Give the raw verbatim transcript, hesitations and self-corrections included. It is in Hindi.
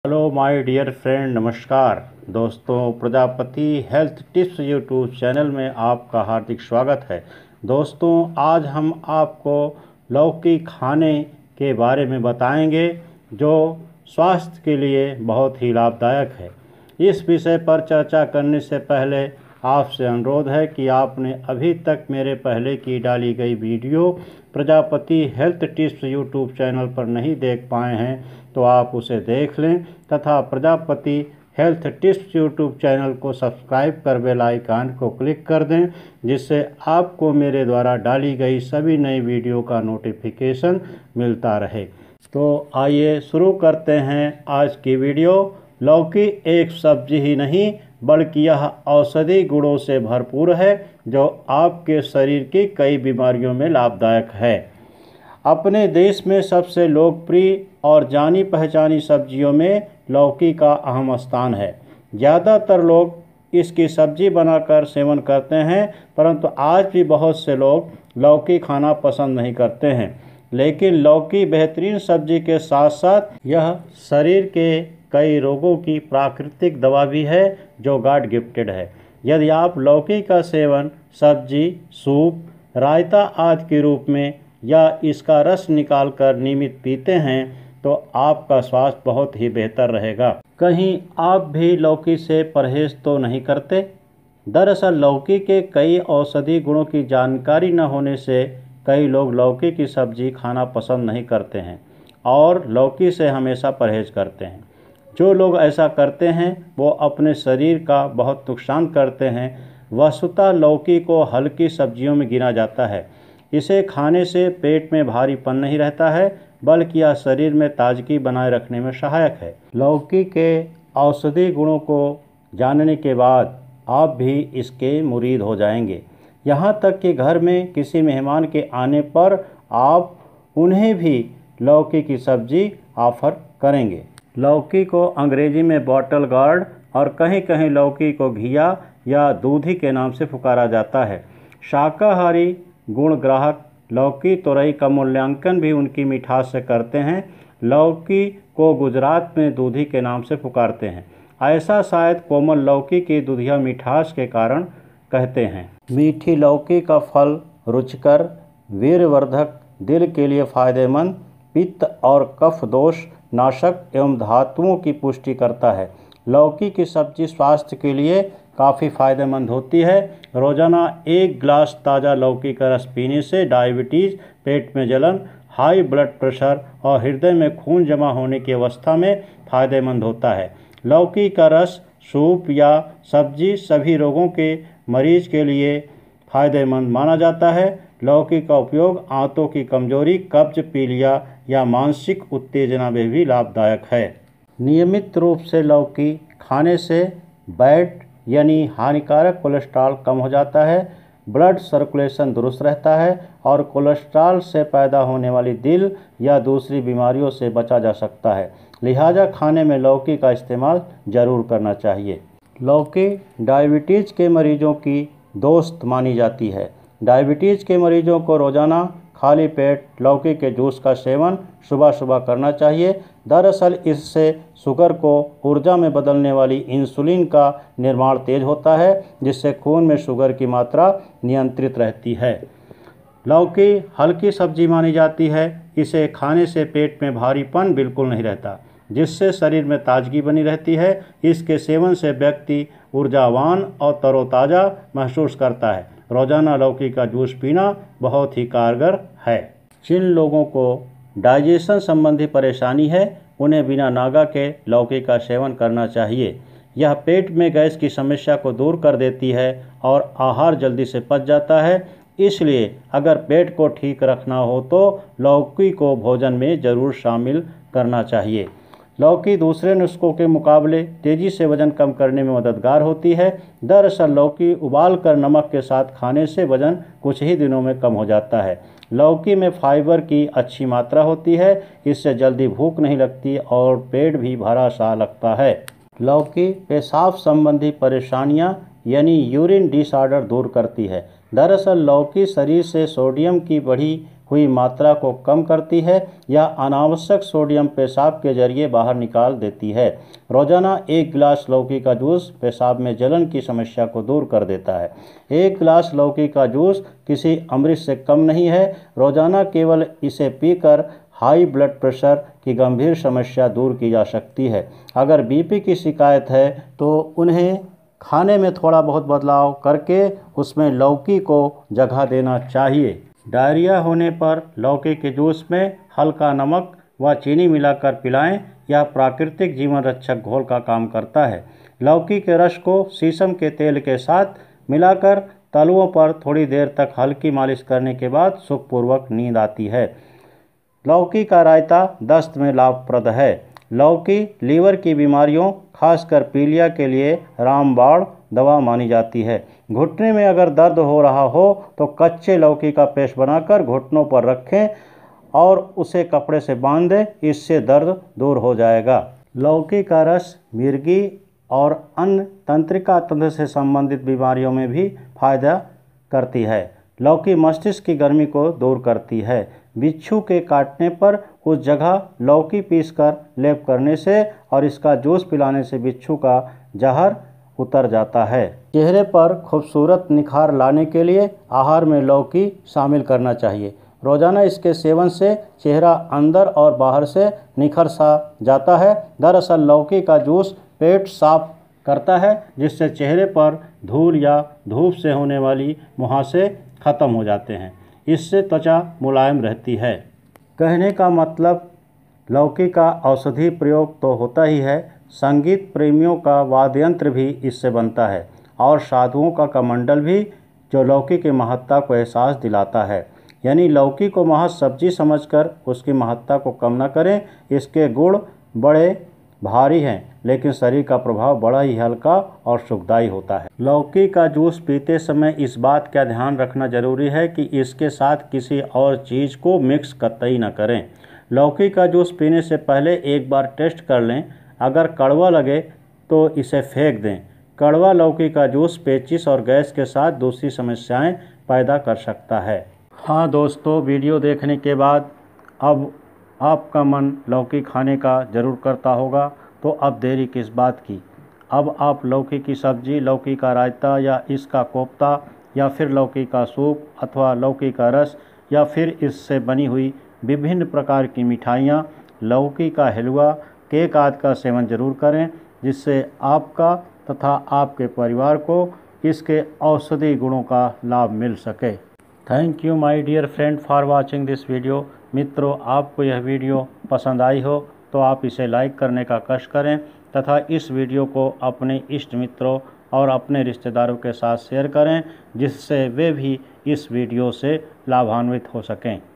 हेलो माय डियर फ्रेंड, नमस्कार दोस्तों। Prajapati health tips YouTube channel में आपका हार्दिक स्वागत है। दोस्तों, आज हम आपको लौकी खाने के बारे में बताएंगे जो स्वास्थ्य के लिए बहुत ही लाभदायक है। इस विषय पर चर्चा करने से पहले आपसे अनुरोध है कि आपने अभी तक मेरे पहले की डाली गई video Prajapati health tips YouTube channel पर नहीं देख पाए हैं तो आप उसे देख लें तथा Prajapati health tips YouTube channel को सब्सक्राइब कर बेल आइकन को क्लिक कर दें, जिससे आपको मेरे द्वारा डाली गई सभी नई वीडियो का नोटिफिकेशन मिलता रहे। तो आइए शुरू करते हैं आज की वीडियो। लौकी एक सब्जी ही नहीं बल्कि यह औषधि गुणों से भरपूर है जो आपके शरीर की कई बीमारियों में लाभदायक है। अपने देश में सबसे लोकप्रिय और जानी पहचानी सब्जियों में लौकी का अहम स्थान है। ज़्यादातर लोग इसकी सब्जी बनाकर सेवन करते हैं, परंतु आज भी बहुत से लोग लौकी खाना पसंद नहीं करते हैं। लेकिन लौकी बेहतरीन सब्जी के साथ साथ यह शरीर के कई रोगों की प्राकृतिक दवा भी है जो गॉड गिफ्टेड है। यदि आप लौकी का सेवन सब्जी, सूप, रायता आदि के रूप में या इसका रस निकालकर नियमित पीते हैं तो आपका स्वास्थ्य बहुत ही बेहतर रहेगा। कहीं आप भी लौकी से परहेज तो नहीं करते? दरअसल लौकी के कई औषधि गुणों की जानकारी न होने से कई लोग लौकी की सब्जी खाना पसंद नहीं करते हैं और लौकी से हमेशा परहेज करते हैं। जो लोग ऐसा करते हैं वो अपने शरीर का बहुत नुकसान करते हैं। वस्तुतः लौकी को हल्की सब्जियों में गिना जाता है। इसे खाने से पेट में भारीपन नहीं रहता है बल्कि यह शरीर में ताजगी बनाए रखने में सहायक है। लौकी के औषधि गुणों को जानने के बाद आप भी इसके मुरीद हो जाएंगे। यहाँ तक कि घर में किसी मेहमान के आने पर आप उन्हें भी लौकी की सब्जी ऑफर करेंगे। लौकी को अंग्रेजी में बॉटल गार्ड और कहीं कहीं लौकी को घिया या दूधी के नाम से पुकारा जाता है। शाकाहारी गुण ग्राहक लौकी तोरई का मूल्यांकन भी उनकी मिठास से करते हैं। लौकी को गुजरात में दूधी के नाम से पुकारते हैं। ऐसा शायद कोमल लौकी की दूधिया मिठास के कारण कहते हैं। मीठी लौकी का फल रुचिकर, वीर्यवर्धक, दिल के लिए फायदेमंद, पित्त और कफ दोष नाशक एवं धातुओं की पुष्टि करता है। लौकी की सब्जी स्वास्थ्य के लिए काफ़ी फायदेमंद होती है। रोज़ाना एक गिलास ताज़ा लौकी का रस पीने से डायबिटीज़, पेट में जलन, हाई ब्लड प्रेशर और हृदय में खून जमा होने की अवस्था में फायदेमंद होता है। लौकी का रस, सूप या सब्जी सभी रोगों के मरीज के लिए फायदेमंद माना जाता है। लौकी का उपयोग आंतों की कमजोरी, कब्ज, पीलिया या मानसिक उत्तेजना में भी लाभदायक है। नियमित रूप से लौकी खाने से बैड यानी हानिकारक कोलेस्ट्रॉल कम हो जाता है, ब्लड सर्कुलेशन दुरुस्त रहता है और कोलेस्ट्रॉल से पैदा होने वाली दिल या दूसरी बीमारियों से बचा जा सकता है। लिहाजा खाने में लौकी का इस्तेमाल ज़रूर करना चाहिए। लौकी डायबिटीज़ के मरीजों की दोस्त मानी जाती है। डायबिटीज़ के मरीजों को रोज़ाना खाली पेट लौकी के जूस का सेवन सुबह सुबह करना चाहिए। दरअसल इससे शुगर को ऊर्जा में बदलने वाली इंसुलिन का निर्माण तेज होता है, जिससे खून में शुगर की मात्रा नियंत्रित रहती है। लौकी हल्की सब्जी मानी जाती है। इसे खाने से पेट में भारीपन बिल्कुल नहीं रहता, जिससे शरीर में ताजगी बनी रहती है। इसके सेवन से व्यक्ति ऊर्जावान और तरोताज़ा महसूस करता है। रोज़ाना लौकी का जूस पीना बहुत ही कारगर है। जिन लोगों को डाइजेशन संबंधी परेशानी है उन्हें बिना नागा के लौकी का सेवन करना चाहिए। यह पेट में गैस की समस्या को दूर कर देती है और आहार जल्दी से पच जाता है। इसलिए अगर पेट को ठीक रखना हो तो लौकी को भोजन में ज़रूर शामिल करना चाहिए। लौकी दूसरे नुस्खों के मुकाबले तेज़ी से वज़न कम करने में मददगार होती है। दरअसल लौकी उबालकर नमक के साथ खाने से वज़न कुछ ही दिनों में कम हो जाता है। लौकी में फाइबर की अच्छी मात्रा होती है। इससे जल्दी भूख नहीं लगती और पेट भी भरा सा लगता है। लौकी पेशाब संबंधी परेशानियां यानी यूरिन डिसऑर्डर दूर करती है। दरअसल लौकी शरीर से सोडियम की बढ़ी हुई मात्रा को कम करती है या अनावश्यक सोडियम पेशाब के जरिए बाहर निकाल देती है। रोजाना एक गिलास लौकी का जूस पेशाब में जलन की समस्या को दूर कर देता है। एक गिलास लौकी का जूस किसी अमृत से कम नहीं है। रोजाना केवल इसे पीकर हाई ब्लड प्रेशर की गंभीर समस्या दूर की जा सकती है। अगर बीपी की शिकायत है तो उन्हें खाने में थोड़ा बहुत बदलाव करके उसमें लौकी को जगह देना चाहिए। डायरिया होने पर लौकी के जूस में हल्का नमक व चीनी मिलाकर पिलाएं। यह प्राकृतिक जीवन रक्षक घोल का काम करता है। लौकी के रस को शीशम के तेल के साथ मिलाकर तलुओं पर थोड़ी देर तक हल्की मालिश करने के बाद सुखपूर्वक नींद आती है। लौकी का रायता दस्त में लाभप्रद है। लौकी लीवर की बीमारियों खासकर पीलिया के लिए रामबाण दवा मानी जाती है। घुटने में अगर दर्द हो रहा हो तो कच्चे लौकी का पेस्ट बनाकर घुटनों पर रखें और उसे कपड़े से बांध दें, इससे दर्द दूर हो जाएगा। लौकी का रस मिर्गी और अन्य तंत्रिका तंत्र से संबंधित बीमारियों में भी फायदा करती है। लौकी मस्तिष्क की गर्मी को दूर करती है। बिच्छू के काटने पर उस जगह लौकी पीसकर लेप करने से और इसका जूस पिलाने से बिच्छू का जहर उतर जाता है। चेहरे पर खूबसूरत निखार लाने के लिए आहार में लौकी शामिल करना चाहिए। रोजाना इसके सेवन से चेहरा अंदर और बाहर से निखर सा जाता है। दरअसल लौकी का जूस पेट साफ करता है, जिससे चेहरे पर धूल या धूप से होने वाली मुहासे खत्म हो जाते हैं। इससे त्वचा मुलायम रहती है। कहने का मतलब लौकी का औषधि प्रयोग तो होता ही है, संगीत प्रेमियों का वाद्य यंत्र भी इससे बनता है और साधुओं का कमंडल भी, जो लौकी की महत्ता को एहसास दिलाता है। यानी लौकी को महज सब्जी समझकर उसकी महत्ता को कम न करें। इसके गुण बड़े भारी हैं, लेकिन शरीर का प्रभाव बड़ा ही हल्का और सुखदायी होता है। लौकी का जूस पीते समय इस बात का ध्यान रखना जरूरी है कि इसके साथ किसी और चीज़ को मिक्स कतई न करें। लौकी का जूस पीने से पहले एक बार टेस्ट कर लें। अगर कड़वा लगे तो इसे फेंक दें। कड़वा लौकी का जूस पेचिश और गैस के साथ दूसरी समस्याएं पैदा कर सकता है। हाँ दोस्तों, वीडियो देखने के बाद अब आपका मन लौकी खाने का ज़रूर करता होगा, तो अब देरी किस बात की। अब आप लौकी की सब्ज़ी, लौकी का रायता या इसका कोफ्ता या फिर लौकी का सूप अथवा लौकी का रस या फिर इससे बनी हुई विभिन्न प्रकार की मिठाइयाँ, लौकी का हलवा, केक आदि का सेवन जरूर करें, जिससे आपका तथा आपके परिवार को इसके औषधि गुणों का लाभ मिल सके। Thank you my dear friend for watching this video. मित्रों, आपको यह वीडियो पसंद आई हो तो आप इसे लाइक करने का कष्ट करें तथा इस वीडियो को अपने इष्ट मित्रों और अपने रिश्तेदारों के साथ शेयर करें, जिससे वे भी इस वीडियो से लाभान्वित हो सकें।